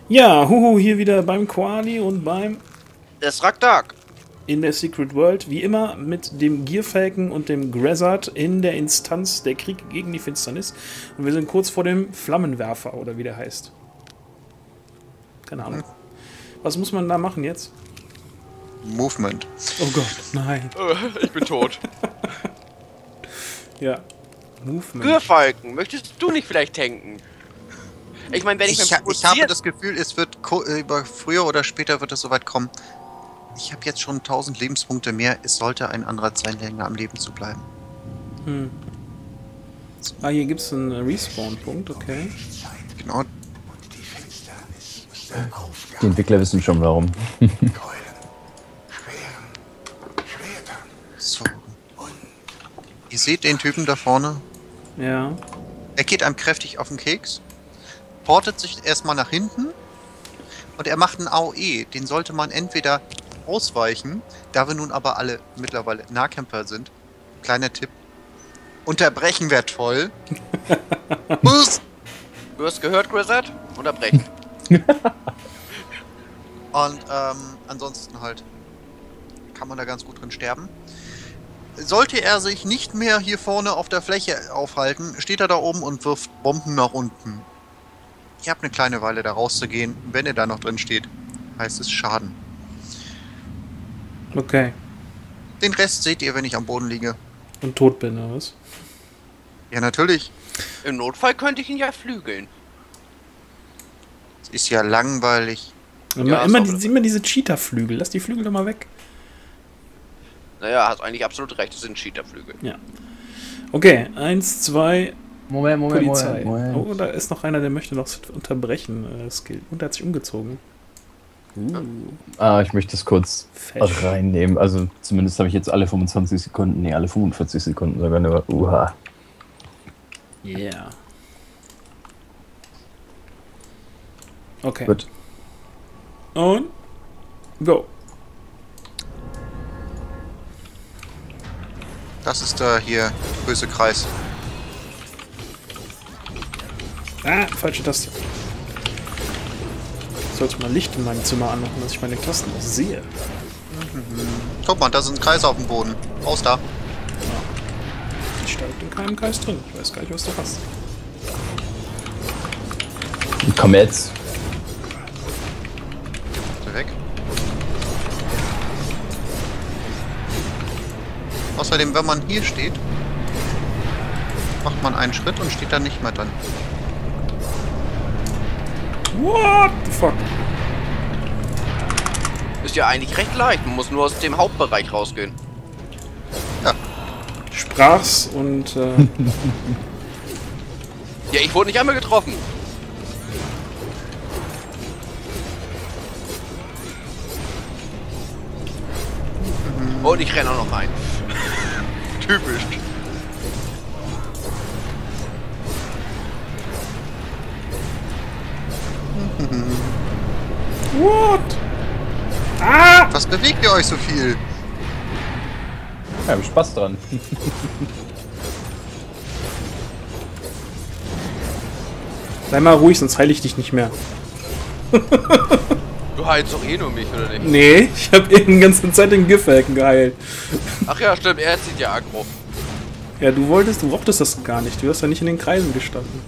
Ja, huhu, hier wieder beim Koali und beim Esraktak. in der Secret World, wie immer mit dem Gierfalken und dem Grazzard in der Instanz der Krieg gegen die Finsternis. Und wir sind kurz vor dem Flammenwerfer, oder wie der heißt. Keine Ahnung. Was muss man da machen jetzt? Movement. Oh Gott, nein. Ich bin tot. Ja. Movement. Gürfalken, möchtest du nicht vielleicht tanken? Ich meine, wenn ich Ich habe das Gefühl, es wird früher oder später wird es soweit kommen. Ich habe jetzt schon 1000 Lebenspunkte mehr. Es sollte ein Anreiz sein, länger am Leben zu bleiben. Hm. Ah, hier gibt es einen Respawn-Punkt, okay. Genau. Die Entwickler wissen schon warum. So. Ihr seht den Typen da vorne? Ja. Er geht einem kräftig auf den Keks, portet sich erstmal nach hinten und er macht einen AOE. Den sollte man entweder ausweichen, da wir nun aber alle mittlerweile Nahkämpfer sind. Kleiner Tipp. Unterbrechen wäre toll. Bus! Du hast gehört, Grazzard? Unterbrechen. Und ansonsten halt kann man da ganz gut drin sterben. Sollte er sich nicht mehr hier vorne auf der Fläche aufhalten, steht er da oben und wirft Bomben nach unten. Ihr habt eine kleine Weile da rauszugehen. Wenn er da noch drin steht, heißt es Schaden. Okay. Den Rest seht ihr, wenn ich am Boden liege. Und tot bin, oder was? Ja, natürlich. Im Notfall könnte ich ihn ja flügeln. Es ist ja langweilig. Immer, Ja, immer diese Cheetah-Flügel. Lass die Flügel doch mal weg. Naja, hast eigentlich absolut recht, das sind Cheaterflügel. Ja. Okay, 1, 2, Moment. Polizei. Oh, da ist noch einer, der möchte noch unterbrechen, Skill. Und der hat sich umgezogen. Ich möchte das kurz Fesch. reinnehmen. Also zumindest habe ich jetzt alle 25 Sekunden, nee, alle 45 Sekunden sogar nur. Yeah. Okay. Gut. Und go. Das ist der hier böse Kreis. Ah, falsche Taste. Ich sollte mal Licht in meinem Zimmer anmachen, dass ich meine Tasten auch sehe. Guck mal, da sind Kreise auf dem Boden. Raus da. Ich steige in keinem Kreis drin. Ich weiß gar nicht, was du hast. Komm jetzt. Bitte weg. Außerdem, wenn man hier steht, macht man einen Schritt und steht dann nicht mehr dran. What the fuck? Ist ja eigentlich recht leicht, man muss nur aus dem Hauptbereich rausgehen. Ja, Sprach's und Ja, ich wurde nicht einmal getroffen. Und ich renne auch noch rein. Typisch. what? Ah! was bewegt ihr euch so viel? Ja, hab ich Spaß dran. Sei mal ruhig, sonst heile ich dich nicht mehr. Du heilst doch eh nur mich, oder nicht? Nee, ich habe eben die ganze Zeit den Giffelken geheilt. Ach ja, stimmt, er zieht ja aggro. Ja, du mochtest das gar nicht. Du hast ja nicht in den Kreisen gestanden.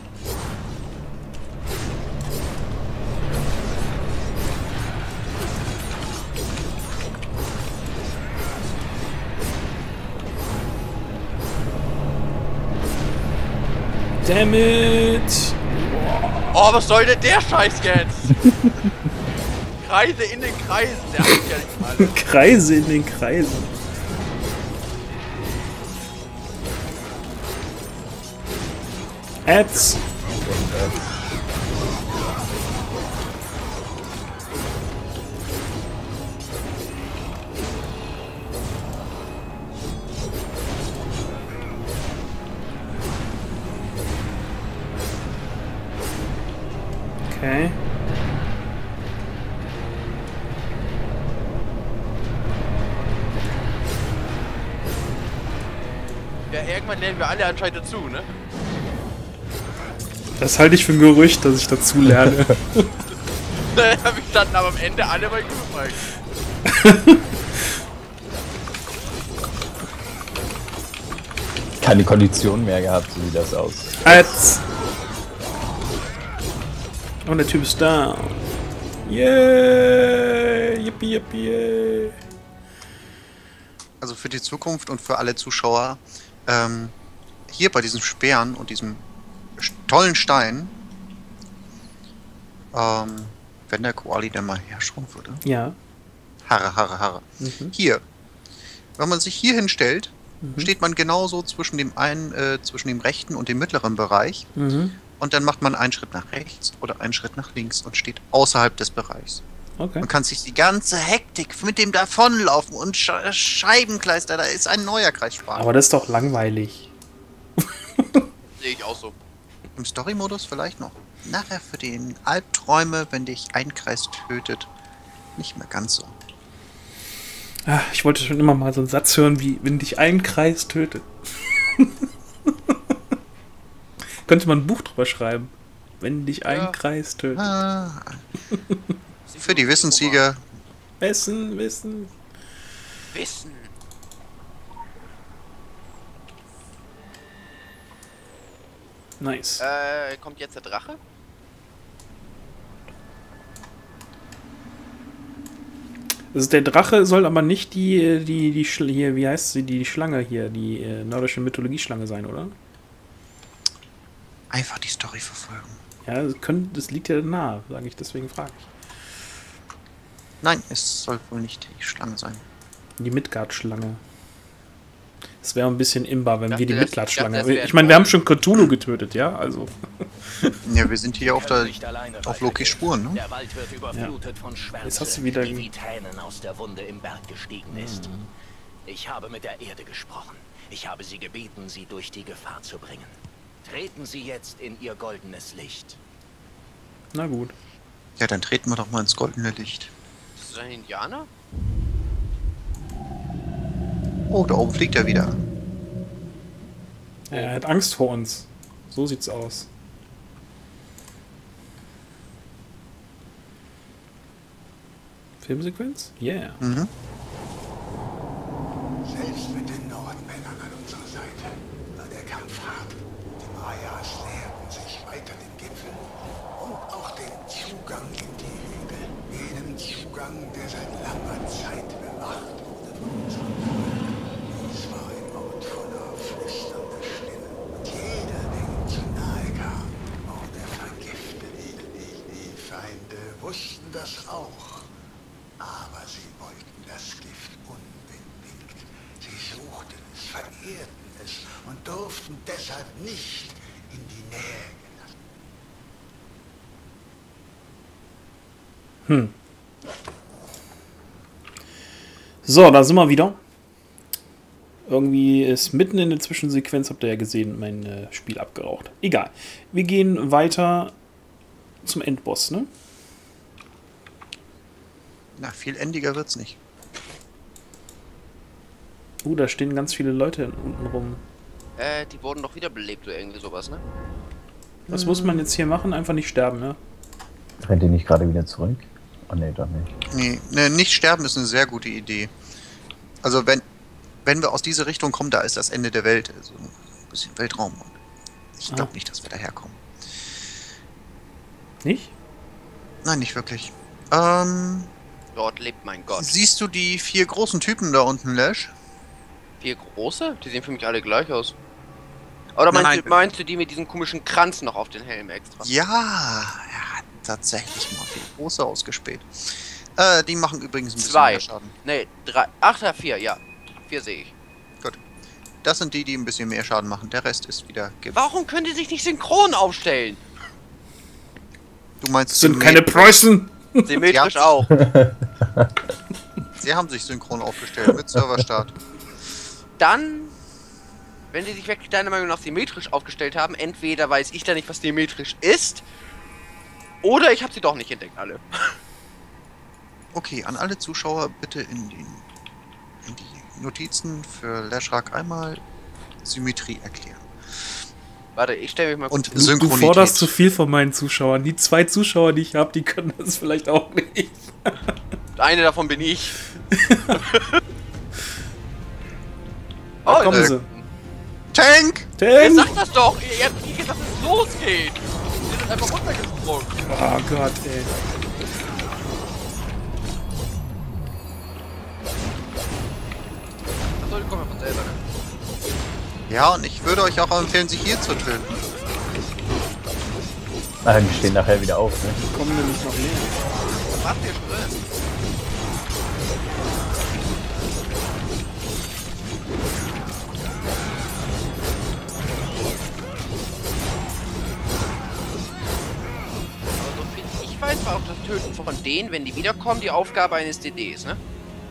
Damn it! Oh, was soll denn der Scheiß jetzt? Kreise in den Kreisen, der hat ja nicht mal. Kreise in den Kreisen. Ads. Okay. Ja, irgendwann lernen wir alle anscheinend dazu, ne? Das halte ich für ein Gerücht, dass ich dazu lerne. Wir standen aber am Ende alle bei Gürfalken. Keine Kondition mehr gehabt, so sieht das aus. Als. Und der Typ ist down. Yeah! Yippie, yippie, yay. Also für die Zukunft und für alle Zuschauer, hier bei diesem Speeren und diesem tollen Stein, wenn der Koali dann mal herschauen würde. Ja. Harre, harre, harre. Mhm. Hier. Wenn man sich hier hinstellt, steht man genauso zwischen dem zwischen dem rechten und dem mittleren Bereich. Mhm. Und dann macht man einen Schritt nach rechts oder einen Schritt nach links und steht außerhalb des Bereichs. Okay. Man kann sich die ganze Hektik mit dem Davonlaufen und Scheibenkleister, da ist ein neuer Kreis sparen. Aber das ist doch langweilig. Sehe ich auch so. Im Story-Modus vielleicht noch. Nachher für den Albträume, wenn dich ein Kreis tötet, nicht mehr ganz so. Ah, ich wollte schon immer mal so einen Satz hören, wie wenn dich ein Kreis tötet. Könnte man ein Buch drüber schreiben. Wenn dich ein Kreis tötet. Ah. Für die Wissenssieger. Wissen. Wissen. Nice. Kommt jetzt der Drache? Das ist der Drache, soll aber nicht hier, wie heißt sie, die Schlange hier, die nordische Mythologie-Schlange sein, oder? Einfach die Story verfolgen. Ja, das liegt ja nahe, sage ich, deswegen frage ich. Nein, es soll wohl nicht die Schlange sein. Die Midgard-Schlange. Es wäre ein bisschen imbar, wenn Ich wir die dachte, Midgard-Schlange... das wär Ich meine, wir haben schon Cthulhu getötet, ja? Also... Ja, wir sind hier auf Lokis Spuren, ne? Der Wald wird überflutet von Schwärze, Jetzt hast du wieder... die wie Tränen aus der Wunde im Berg gestiegen ist. Ich habe mit der Erde gesprochen. Ich habe sie gebeten, sie durch die Gefahr zu bringen. Treten Sie jetzt in Ihr goldenes Licht. Na gut. Ja, dann treten wir doch mal ins goldene Licht. Ist das ein Indianer? Oh, da oben fliegt er wieder. Er hat Angst vor uns. So sieht's aus. Filmsequenz? Yeah. Mhm. Selbst mit den Nordmännern an unserer Seite war der Kampf hart. Die Mayas näherten sich weiter dem Gipfel und auch den Zugang in die Hügel. Jenen Zugang, der seit langer Zeit bewacht wurde von unserem Volk. Dies war ein Ort voller flüsternder Stimmen. Und jeder, der ihm zu nahe kam, wurde vergiftet. Die Feinde wussten das auch. Aber sie wollten das Gift unbedingt. Sie suchten es, verehrten es und durften deshalb nicht in die Nähe gelassen. So, da sind wir wieder. Irgendwie ist mitten in der Zwischensequenz, habt ihr ja gesehen, mein Spiel abgeraucht. Egal. Wir gehen weiter zum Endboss, ne? Na, viel endiger wird's nicht. Da stehen ganz viele Leute unten rum. Die wurden doch wiederbelebt oder irgendwie sowas, ne? Was muss man jetzt hier machen? Einfach nicht sterben, ne? Rennt ihr nicht gerade wieder zurück? Oh ne, doch nicht. Nee, ne, nicht sterben ist eine sehr gute Idee. Also wenn wir aus dieser Richtung kommen, da ist das Ende der Welt. Also ein bisschen Weltraum. Und ich glaube nicht, dass wir daherkommen. Nicht? Nein, nicht wirklich. Dort lebt mein Gott. Siehst du die 4 großen Typen da unten, Lash? 4 große? Die sehen für mich alle gleich aus. Oder Nein, meinst du die mit diesem komischen Kranz noch auf den Helm extra? Ja, er hat tatsächlich mal 4 große ausgespäht. Die machen übrigens ein bisschen 2. mehr Schaden. Ne, 3. Ach, ja, 4, ja. 4 sehe ich. Gut. Das sind die, die ein bisschen mehr Schaden machen. Der Rest ist wieder Gift. Warum können die sich nicht synchron aufstellen? Du meinst, Das sind keine Preußen! Symmetrisch Ja. auch. Sie haben sich synchron aufgestellt mit Serverstart. Dann, wenn die sich wirklich deiner Meinung nach symmetrisch aufgestellt haben, entweder weiß ich da nicht, was symmetrisch ist, oder ich habe sie doch nicht entdeckt, alle. Okay, an alle Zuschauer bitte in die Notizen für Lashrak einmal Symmetrie erklären. Warte, ich stelle mich mal Und Du Synchronität. forderst zu viel von meinen Zuschauern. Die 2 Zuschauer, die ich habe, die können das vielleicht auch nicht. Eine davon bin ich. Da kommen Leute, sie. Tank! Wer Tank! sagt das doch? Ihr habt nie gesagt, dass es losgeht. Wir sind einfach runtergesprungen. Oh Gott, ey. Achso, die kommen von selber, ne? Ja, und ich würde euch auch empfehlen, sich hier zu töten. Ah, die stehen nachher wieder auf, ne? Kommen nämlich noch näher. Was macht ihr drin? Aber so viel ich weiß, war auch das Töten von denen, wenn die wiederkommen, die Aufgabe eines DDs, ne?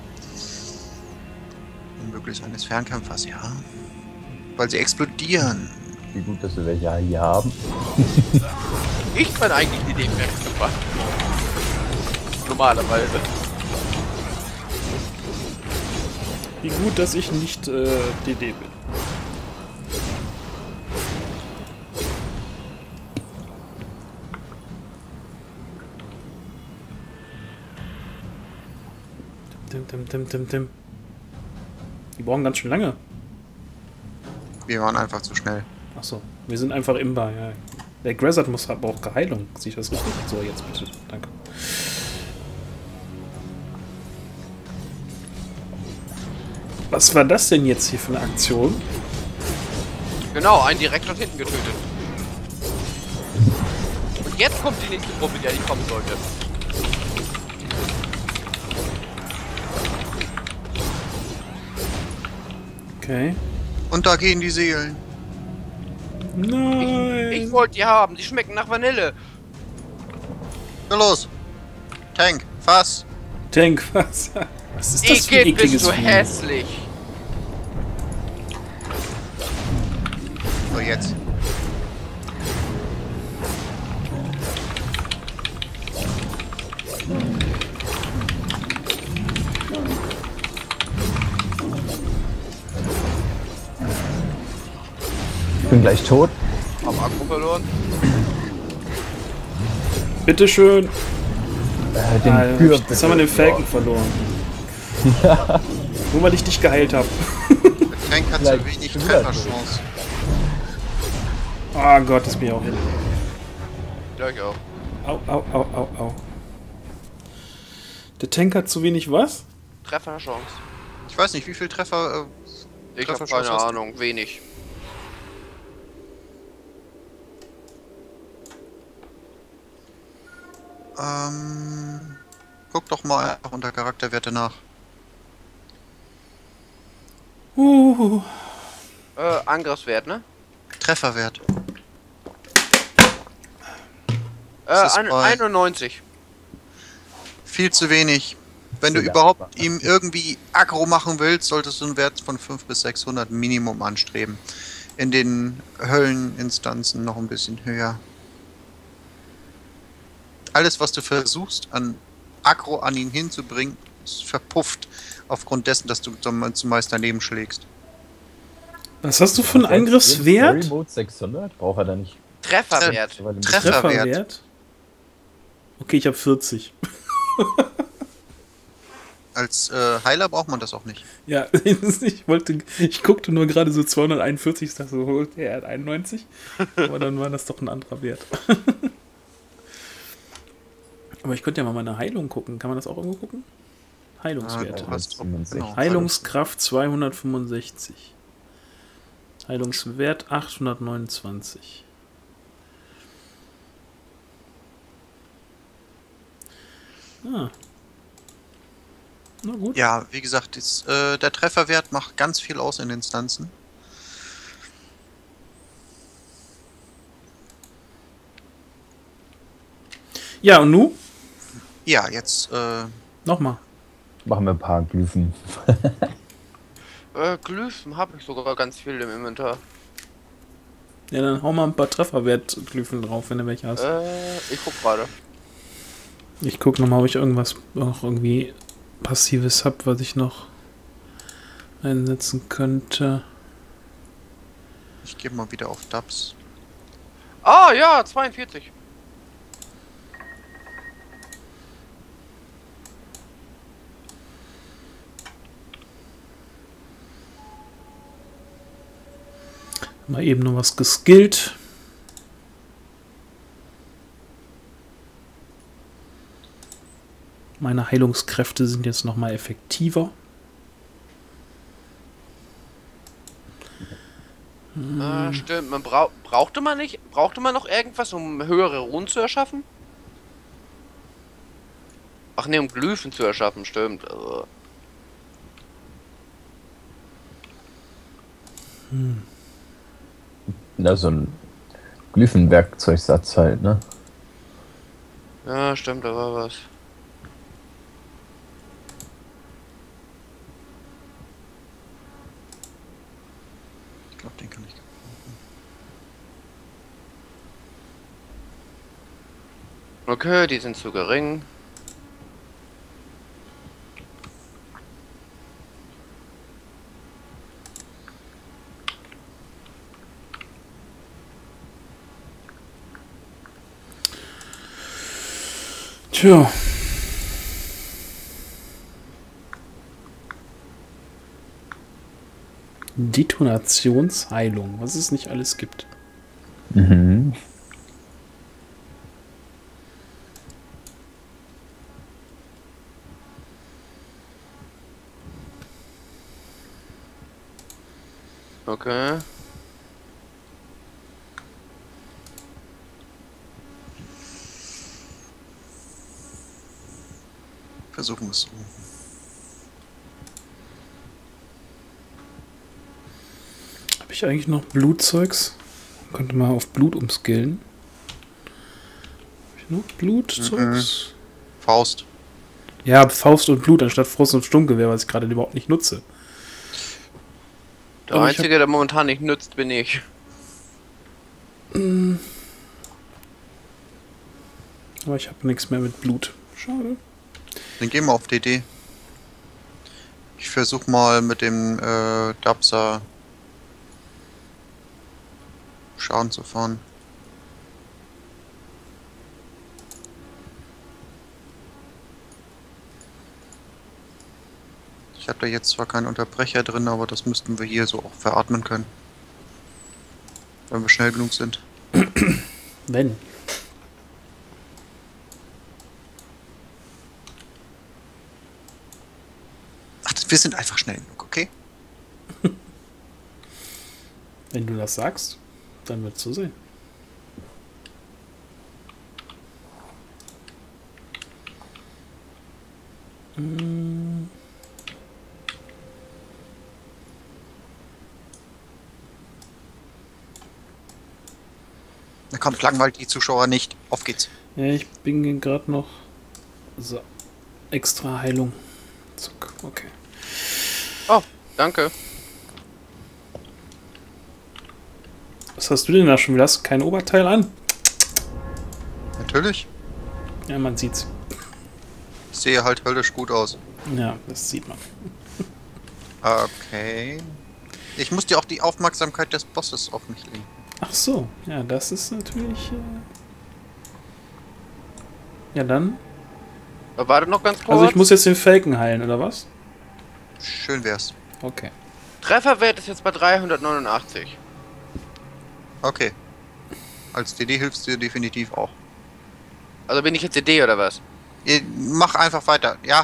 Unmöglich eines Fernkämpfers, ja. Weil sie explodieren. Wie gut, dass wir welche hier haben. Ich bin eigentlich die DD-Fernkämpfer. Normalerweise. Wie gut, dass ich nicht DD bin. Tim. Die brauchen ganz schön lange. Wir waren einfach zu schnell. Achso, wir sind einfach imbar, ja. Der Grazzard braucht Heilung. Sehe ich das richtig? So, jetzt bitte. Danke. Was war das denn jetzt hier für eine Aktion? Genau, einen direkt dort hinten getötet. Und jetzt kommt die nächste Gruppe, die kommen sollte. Okay. Und da gehen die Seelen. Nein! Ich wollte die haben, die schmecken nach Vanille. Na los! Tank, fass! Tank, was? Was ist das für ein Igitt, bist ekliges du Vieh? hässlich. So, jetzt. Ich bin gleich tot. Haben Akku verloren. Bitteschön. Den Jetzt haben wir den Falcon verloren. Ja. Nur weil ich dich geheilt habe. Der Tank hat Vielleicht zu wenig schon wieder Trefferchance. Oh Gott, das bin ich auch hin. Ja, ich auch. Au. Der Tank hat zu wenig was? Trefferchance. Ich weiß nicht, wie viel Treffer. Ich habe Trefferchance keine hast du? Ahnung, wenig. Guck doch mal einfach unter Charakterwerte nach. Angriffswert, ne? Trefferwert. Das ist bei 91. Viel zu wenig. Wenn du Ja. überhaupt ihm irgendwie aggro machen willst, solltest du einen Wert von 500 bis 600 Minimum anstreben. In den Hölleninstanzen noch ein bisschen höher. Alles, was du versuchst, an Aggro an ihn hinzubringen, ist verpufft. Aufgrund dessen, dass du zumeist dein Leben schlägst. Was hast du für einen Angriffswert? Story Mode 600? Braucht er da nicht. Trefferwert. Aber den- Trefferwert. Okay, ich habe 40. Als Heiler braucht man das auch nicht. Ja, ich guckte nur gerade so 241, ich dachte so, er hat 91. Aber dann war das doch ein anderer Wert. Aber ich könnte ja mal meine Heilung gucken. Kann man das auch irgendwo gucken? Heilungswerte. du hast- 67. genau. Heilungskraft 265. Heilungswert 829. Ah. Na gut. Ja, wie gesagt, der Trefferwert macht ganz viel aus in Instanzen. Ja, und nu? Ja, jetzt, Nochmal. Machen wir ein paar Glyphen. Glyphen habe ich sogar ganz viel im Inventar. Ja, dann hau mal ein paar Trefferwertglyphen drauf, wenn du welche hast. Ich guck gerade. Ich guck nochmal, ob ich irgendwas noch irgendwie Passives hab, was ich noch einsetzen könnte. ich gehe mal wieder auf Dubs. Ah, ja, 42. Mal eben noch was geskillt. Meine Heilungskräfte sind jetzt noch mal effektiver. Stimmt, man brauchte man noch irgendwas, um höhere Runen zu erschaffen? Ach ne, um Glyphen zu erschaffen, stimmt. Also. Ja, so ein Glyphenwerkzeugsatz halt, ne? Ja, stimmt, da war was. Ich glaube, den kann ich. Okay, die sind zu gering. Tja. Detonationsheilung, was es nicht alles gibt. Mhm. Okay. Versuchen wir es so. Habe ich eigentlich noch Blutzeugs? Könnte mal auf Blut umskillen. Habe ich noch Blutzeugs? Faust. Ja, Faust und Blut anstatt Frost und Sturmgewehr, was ich gerade überhaupt nicht nutze. Der Aber ich Einzige, der momentan nicht nützt, bin ich. Aber ich habe nichts mehr mit Blut. Schade. Dann gehen wir auf DD. Ich versuche mal mit dem Dabser Schaden zu fahren. Ich habe da jetzt zwar keinen Unterbrecher drin, aber das müssten wir hier so auch veratmen können. Wenn wir schnell genug sind. Wenn. Ach, wir sind einfach schnell genug, okay? Wenn du das sagst, dann wird es so sein. Na komm, langweilt die Zuschauer nicht. Auf geht's. Ja, ich bin gerade noch. So. Extra Heilung. Zack, okay. Oh, danke. Was hast du denn da schon wieder? Hast du kein Oberteil an? Natürlich. Ja, man sieht's. Ich sehe halt höllisch gut aus. Ja, das sieht man. Okay. Ich muss dir auch die Aufmerksamkeit des Bosses auf mich legen. Ach so, ja, das ist natürlich. Ja, dann. Warte noch ganz kurz. Also, ich muss jetzt den Falken heilen, oder was? Schön wär's. Okay. Trefferwert ist jetzt bei 389. Okay. Als DD hilfst du dir definitiv auch. Also bin ich jetzt DD oder was? Mach einfach weiter, ja.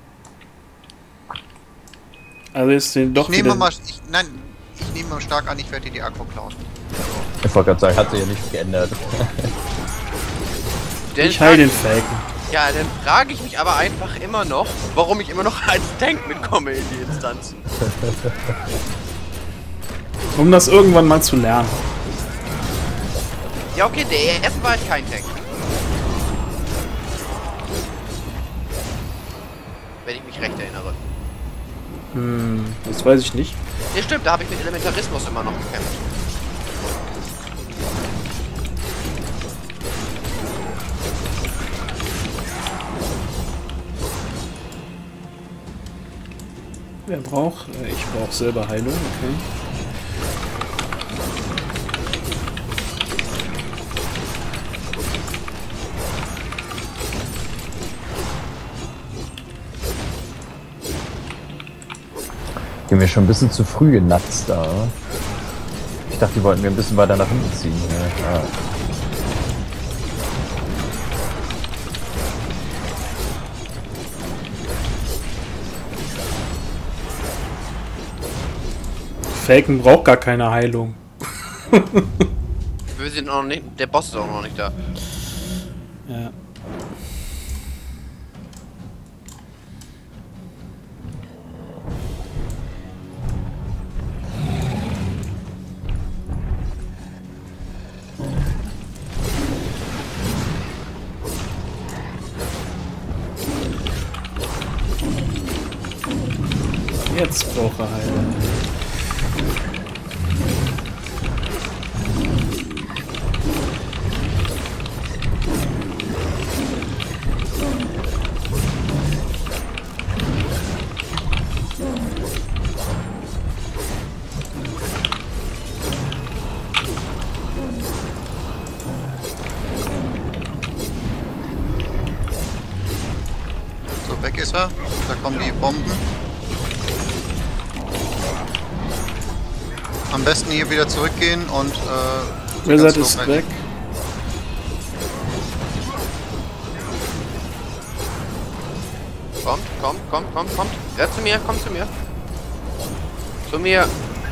Also, ist den doch Ich nehme wieder. mal, ich nehme mal stark an, ich werde dir die Akku klauen. Ich wollte gerade sagen, hat sich ja nicht geändert. Ich heile den Falken. Ja, dann frage ich mich aber einfach immer noch, warum ich immer noch als Tank mitkomme in die Instanz. Um das irgendwann mal zu lernen. Ja, okay, der erste war ich kein Tank. Wenn ich mich recht erinnere. Das weiß ich nicht. Ja, stimmt, da habe ich mit Elementarismus immer noch gekämpft. Wer braucht? Ich brauche selber Heilung, okay. Gehen wir schon ein bisschen zu früh genatzt da. Ich dachte, die wollten wir ein bisschen weiter nach hinten ziehen. Ja. Falken braucht gar keine Heilung. Wir sind noch nicht. Der Boss ist auch noch nicht da. Ja. Jetzt braucht er Heilung. So, weg ist er. Da kommen die Bomben. Am besten hier wieder zurückgehen und Wizard ganz ist low weg. Kommt. Ja, zu mir, komm zu mir. Zu mir.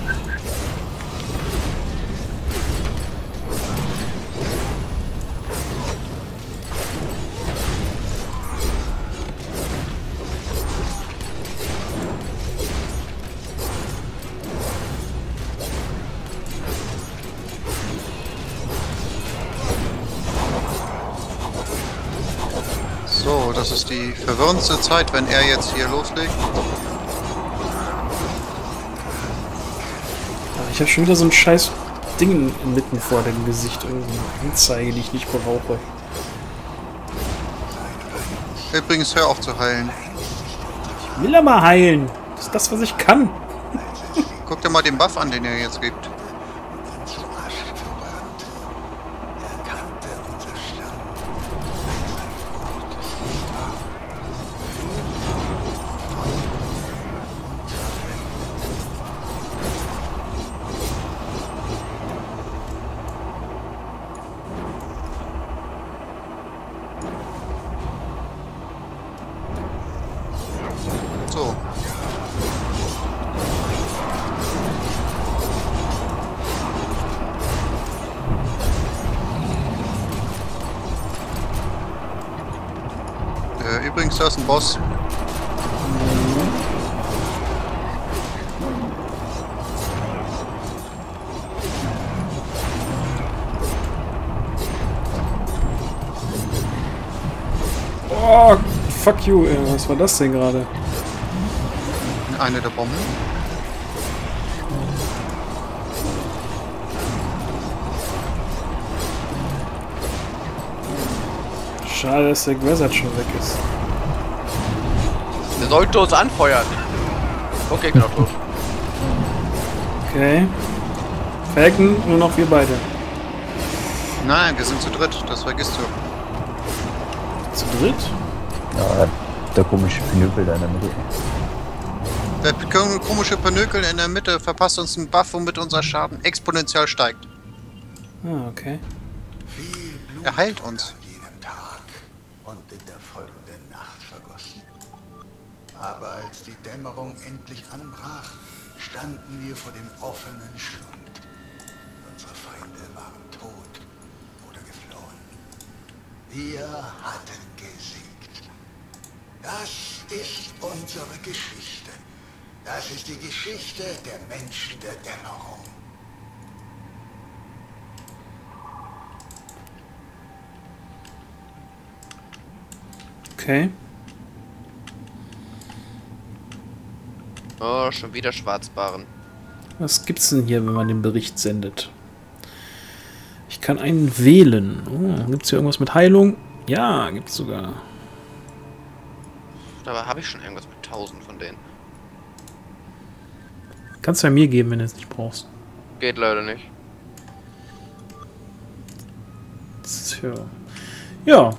So, das ist die verwirrendste Zeit, wenn er jetzt hier loslegt. Ich habe schon wieder so ein scheiß Ding mitten vor dem Gesicht. Irgendeine Anzeige, die ich nicht brauche. Übrigens, hör auf zu heilen. Ich will aber heilen. Das ist das, was ich kann. Guck dir mal den Buff an, den er jetzt gibt. Zu Asche verbrannt. Er kannte unser Stamm. So. Übrigens, da ist ein Boss. Oh, fuck you, ey. Was war das denn gerade? Eine der Bomben. Schade, dass der Wizard schon weg ist. Der sollte uns anfeuern. Okay, genau tot. Okay. Falken, nur noch wir beide. Nein, wir sind zu dritt, das vergisst du. Zu dritt? Ja, der komische Pinöpel da in der Mitte. Der komische Panökel in der Mitte verpasst uns einen Buff, womit unser Schaden exponentiell steigt. Ah, okay. Viel Blut Er heilt uns. an jenem Tag und in der folgenden Nacht vergossen. Aber als die Dämmerung endlich anbrach, standen wir vor dem offenen Schlund. Unsere Feinde waren tot oder geflohen. Wir hatten gesiegt. Das ist unsere Geschichte. Das ist die Geschichte der Menschen der Dämmerung. Okay. Oh, schon wieder Schwarzbaren. Was gibt's denn hier, wenn man den Bericht sendet? Ich kann einen wählen. Oh, gibt's hier irgendwas mit Heilung? Ja, gibt's sogar. Dabei habe ich schon irgendwas mit 1000 von denen. Kannst du ja mir geben, wenn du es nicht brauchst. Geht leider nicht. Das ist für... Ja.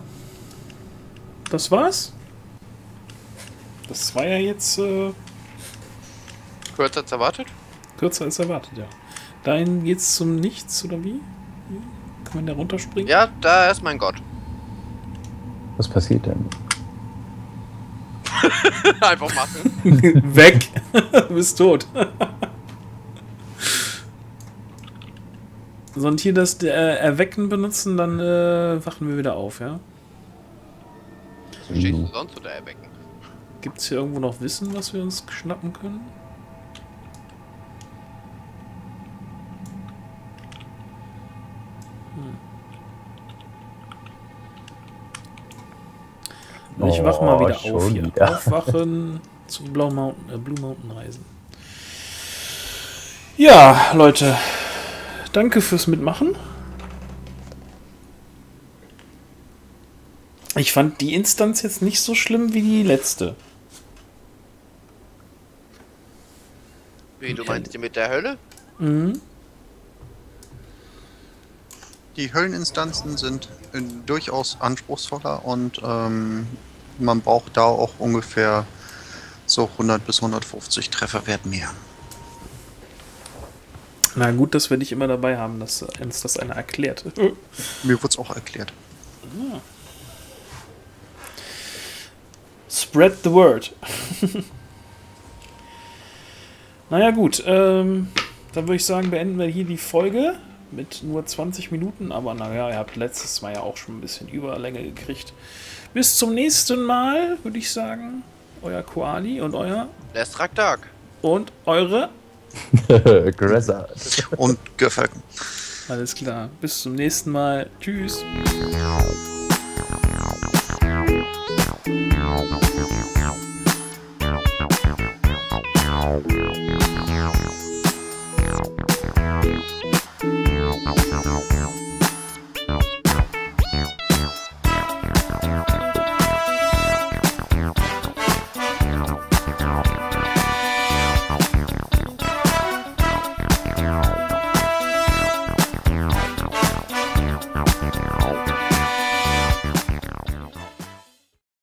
Das war's. Das war ja jetzt... Cool. Kürzer als erwartet? Kürzer als erwartet, ja. Dahin geht's zum Nichts, oder wie? Kann man da runterspringen? Ja, da ist mein Gott. Was passiert denn? Einfach machen. Weg! Du bist tot. So, und hier das Erwecken benutzen, dann wachen wir wieder auf, ja? Was stehst du sonst unter erwecken? Gibt's hier irgendwo noch Wissen, was wir uns schnappen können? Ich wach mal wieder auf hier. Wieder. Aufwachen zu Blue Mountain reisen. Ja, Leute. Danke fürs Mitmachen. Ich fand die Instanz jetzt nicht so schlimm wie die letzte. Wie, du meinst die mit der Hölle? Mhm. Die Hölleninstanzen sind durchaus anspruchsvoller und man braucht da auch ungefähr so 100 bis 150 Trefferwert mehr. Na gut, dass wir dich immer dabei haben, dass uns das einer erklärt. Mir wurde es auch erklärt. Spread the word. Naja gut, dann würde ich sagen, beenden wir hier die Folge mit nur 20 Minuten, aber naja, ihr habt letztes Mal ja auch schon ein bisschen Überlänge gekriegt. Bis zum nächsten Mal, würde ich sagen, euer Koali und euer... Lestrak Dark. Und eure... Grezza. Und Gefalken. Alles klar, bis zum nächsten Mal. Tschüss.